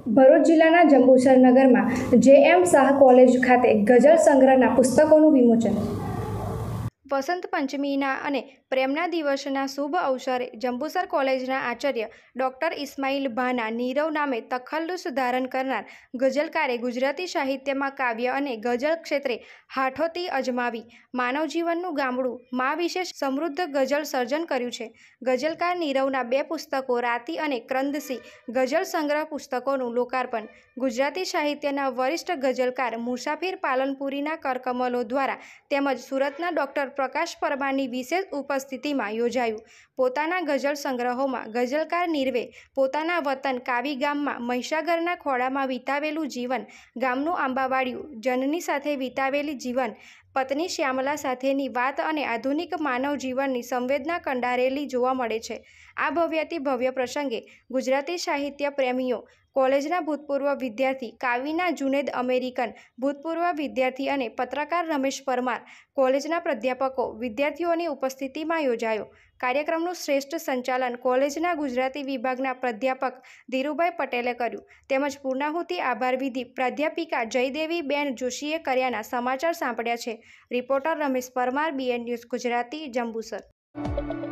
ભરૂચ જિલ્લાના જંબુસર નગરમાં જે.એમ. શાહ કોલેજ ખાતે ગઝલ સંગ્રહના પુસ્તકોનું વિમોચન। વસંત પંચમીના અને પ્રેમના દિવસના શુભ અવસરે જંબુસર કોલેજના આચાર્ય ડૉક્ટર ઇસ્માઇલ ભાના નીરવ નામે તખલ્લુસ ધારણ કરનાર ગઝલકારે ગુજરાતી સાહિત્યમાં કાવ્ય અને ગઝલ ક્ષેત્રે હાઠોટી અજમાવી માનવજીવનનું ગામડું મા વિશે સમૃદ્ધ ગઝલ સર્જન કર્યું છે। ગઝલકાર નીરવના 2 પુસ્તકો રાતી અને ક્રંદસી ગઝલ સંગ્રહ પુસ્તકોનું લોકાર્પણ ગુજરાતી સાહિત્યના વરિષ્ઠ ગઝલકાર મુસાફિર પાલનપુરીના કરકમલો દ્વારા તેમજ સુરતના ડૉક્ટર પ્રકાશ પરમારની વિશેષ ઉપસ્થિતિમાં યોજાયું। પોતાના ગઝલ સંગ્રહોમાં ગઝલકાર નીરવે પોતાના વતન કાવી ગામમાં મહીસાગરના ખોળામાં વિતાવેલું જીવન, ગામનું આંબાવાડિયું, જનની સાથે વિતાવેલી જીવન, પત્ની શ્યામલા સાથેની વાત અને આધુનિક માનવ જીવનની સંવેદના કંડારેલી જોવા મળે છે। આ ભવ્યાતિ ભવ્ય પ્રસંગે ગુજરાતી સાહિત્ય પ્રેમીઓ, કોલેજના ભૂતપૂર્વ વિદ્યાર્થી કાવીના જુનેદ અમેરિકન, ભૂતપૂર્વ વિદ્યાર્થી અને પત્રકાર રમેશ પરમાર, કોલેજના પ્રાધ્યાપકો, વિદ્યાર્થીઓની ઉપસ્થિતિમાં યોજાયો। કાર્યક્રમનું શ્રેષ્ઠ સંચાલન કોલેજના ગુજરાતી વિભાગના પ્રાધ્યાપક ધીરુભાઈ પટેલે કર્યું તેમજ પૂર્ણાહુતિ આભાર વિધિ પ્રાધ્યાપિકા જયદેવીબેન જોશીએ કર્યાના સમાચાર સાંપડ્યા છે। Reporter Ramesh Parmar, BN news Gujarati, Jambusar.